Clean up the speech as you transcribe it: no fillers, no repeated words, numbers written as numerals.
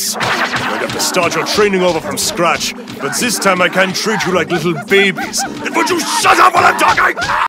once. You'll have to start your training over from scratch, but this time I can't treat you like little babies. Would you shut up while I'm talking?